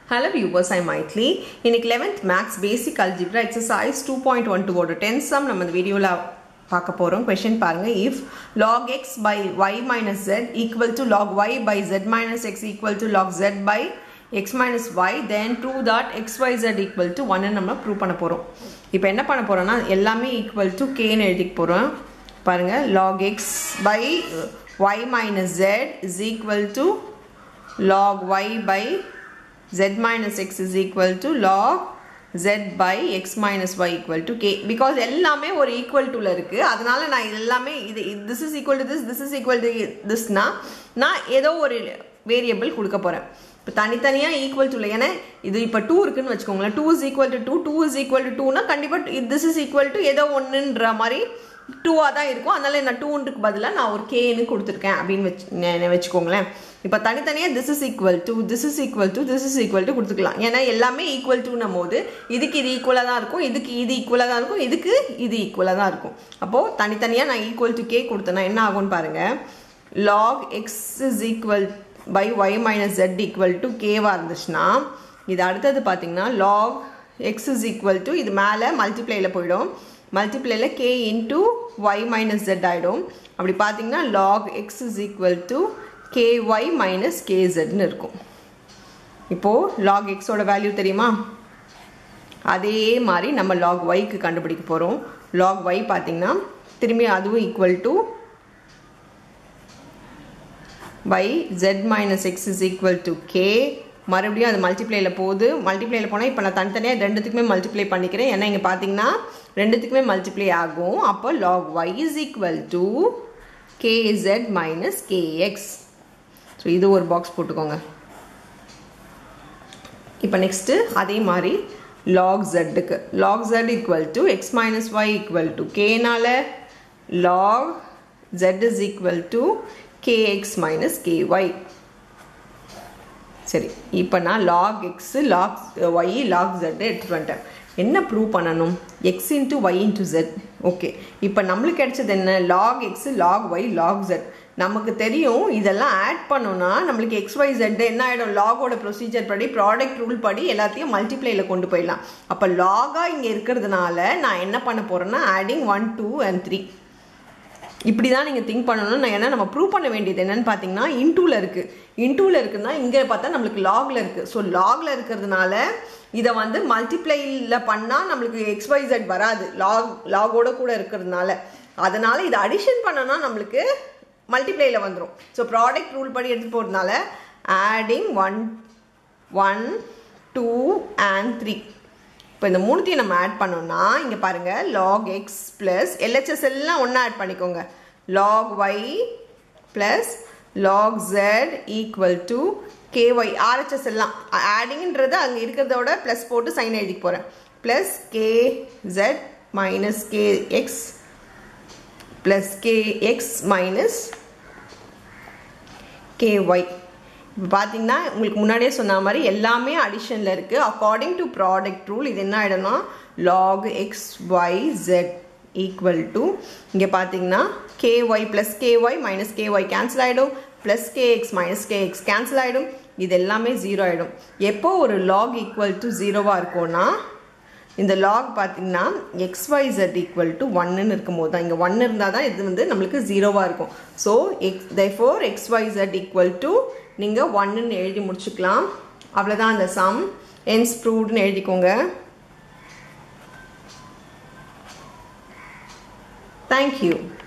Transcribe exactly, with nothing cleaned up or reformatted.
Hello viewers, I am Maithili. In eleventh Maths Basic Algebra exercise two point one two oda tenth sum நம்ம இந்த வீடியோல பார்க்க போறோம். Question பாருங்க. If log x by y minus z equal to log y by z minus x equal to log z by x minus y, then prove that xyz equal to one ன்னு நம்ம prove பண்ண போறோம். இப்போ என்ன பண்ண போறோம்னா எல்லாமே equal to k ன்னு எழுதிக்க போறோம். பாருங்க log x by y minus z is equal to log y by z minus x is equal to log z by x minus y equal to k, because எல்லாமே ஒரு equal to ல இருக்கு. அதனால நான் எல்லாமே இது this is equal to this, this is equal to this னா நான் ஏதோ ஒரு வேரியபிள் கொடுக்க போறேன். இப்போ தனித்தனியா ஈக்குவல் டு, ஏன்னா இது இப்போ டூ இருக்குன்னு வச்சுக்கோங்களேன். Two is equal to two, two is equal to டூனா கண்டிப்பாக திஸ் இஸ் ஈக்குவல் டு ஏதோ ஒன்றுன்ற மாதிரி டூவாக தான் இருக்கும். அதனால நான் டூன்றுக்கு பதிலாக நான் ஒரு கேன்னு கொடுத்துருக்கேன் அப்படின்னு வச்சு வச்சுக்கோங்களேன். இப்போ தனித்தனியாக this is equal to this is equal to this is equal to கொடுத்துக்கலாம். ஏன்னா எல்லாமே ஈக்குவல் டுன்னும் போது இதுக்கு இது ஈக்குவலாக தான் இருக்கும், இதுக்கு இது ஈக்குவலாக தான் இருக்கும், இதுக்கு இது ஈக்குவலாக தான் இருக்கும். அப்போது தனித்தனியாக நான் ஈக்குவல் டு கே கொடுத்தேன்னா என்ன ஆகும்னு பாருங்கள். Log x is equal by y minus z equal to k வா இருந்துச்சுன்னா இது அடுத்தது பார்த்தீங்கன்னா log x is equal to இது மேலே மல்டிப்ளைல போயிடும், மல்டிப்ளைல k into y minus z ஆகிடும். அப்படி பார்த்தீங்கன்னா log x is equal to ky minus kz ன்னு இருக்கும். இப்போது log x ஓட வேல்யூ தெரியுமா? அதே மாதிரி நம்ம log yக்கு கண்டுபிடிக்க போகிறோம். log y பார்த்தீங்கன்னா திரும்பி அதுவும் equal to by z minus x is equal to k. மறுபடியும் அது மல்டிப்ளைல போகுது, மல்டிப்ளைல போனால் இப்போ நான் தனித்தனியாக ரெண்டுத்துக்குமே மல்டிப்ளை பண்ணிக்கிறேன். ஏன்னா இங்கே பார்த்தீங்கன்னா ரெண்டுத்துக்குமே மல்டிப்ளை ஆகும். அப்போ log y is equal to kz minus kx. So இது ஒரு பாக்ஸ் போட்டுக்கோங்க. இப்போ நெக்ஸ்ட்டு அதே மாதிரி log zக்கு log z equal to x minus y equal to kனால log z is equal to kx minus ky. சரி, இப்போ நான் log x log y log z எடுத்துட்டு வந்துட்டேன். என்ன ப்ரூவ் பண்ணணும்? x into y into z. Okay, இப்போ நம்மளுக்கு கிடைச்சது என்ன? log x log y log z. நமக்கு தெரியும் இதெல்லாம் ஆட் பண்ணோம்னா நம்மளுக்கு எக்ஸ் ஒய் ஜெட் என்ன ஆகிடும்? லாகோட ப்ரொசீஜர் படி ப்ராடக்ட் ரூல் படி எல்லாத்தையும் மல்டிப்ளைல கொண்டு போயிடலாம். அப்போ லாகாக இங்கே இருக்கிறதுனால நான் என்ன பண்ண போகிறேன்னா adding one two and three இப்படி தான் நீங்கள் திங்க் பண்ணணும். நான் ஏன்னா நம்ம ப்ரூவ் பண்ண வேண்டியது என்னென்னு பார்த்தீங்கன்னா இன்டூவில் இருக்குது. இன்டூவில் இருக்குன்னா இங்கே பார்த்தா நம்மளுக்கு லாகில் இருக்குது. ஸோ லாகில் இருக்கிறதுனால இதை வந்து மல்டிப்ளையில் பண்ணால் நம்மளுக்கு எக்ஸ் ஒய் ஜெட் வராது, லாக் லாகோட கூட இருக்கிறதுனால. அதனால் இதை அடிஷன் பண்ணோன்னா நம்மளுக்கு மல்டிப்ளையில் வந்துடும். ஸோ ப்ராடக்ட் ரூல் படி எடுத்து போகிறதுனால adding one one two and three. இப்போ இந்த மூணுத்தையும் நம்ம ஆட் பண்ணோம்னா இங்கே பாருங்கள் log x ப்ளஸ் எல்ஹெச்எஸ் எல்லாம் ஒன்றா ஆட் பண்ணிக்கோங்க. log y plus log z equal to ky. RHS எல்லாம் ஆடிங்கிறது அங்கே இருக்கிறதோட ப்ளஸ் போட்டு சைன் எழுதிக்க போகிறேன். Plus kz minus kx plus kx minus ky. இப்போ பார்த்தீங்கன்னா உங்களுக்கு முன்னாடியே சொன்ன மாதிரி எல்லாமே அடிஷனில் இருக்குது. அக்கார்டிங் டு ப்ராடக்ட் ரூல் இது என்ன ஆகிடும்னா log x y z equal to இங்கே பார்த்தீங்கன்னா ky plus ky minus ky cancel ஆகிடும், plus kx minus kx cancel ஆகிடும். இது எல்லாமே ஜீரோ ஆகிடும். எப்போ ஒரு log ஈக்குவல் டு ஜீரோவாக இருக்கும்னா இந்த log பார்த்தீங்கன்னா x y z equal to ஒன்னு இருக்கும்போது தான், இங்கே ஒன்று இருந்தால் தான் இது வந்து நம்மளுக்கு ஜீரோவாக இருக்கும். So x therefore x y z equal to நீங்கள் ஒன்றுன்னு எழுதி முடிச்சுக்கலாம். அவ்வளோதான் அந்த சம். hence proved எழுதிக்கோங்க. Thank you.